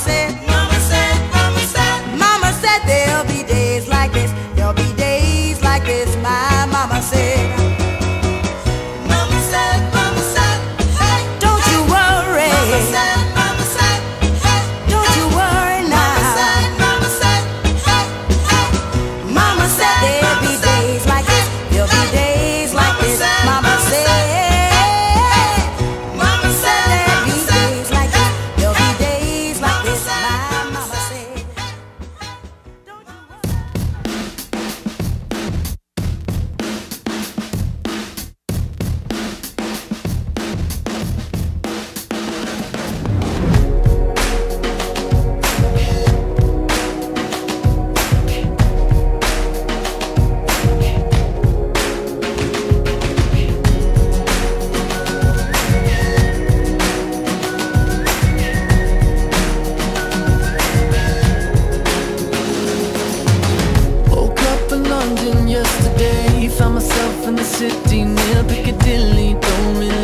said, mama said there'll be days like this, there'll be days like this, my mama said. Mama said, hey, don't you worry. Mama said, hey, don't you worry now. Mama said, hey, hey. Mama said there'll be days like this, there'll be days like this, mama said. Mama said there'll be days like this, there'll be days like this, my mama said. Don't you worry. Woke up in London yesterday, found myself in the city near Piccadilly. Don't really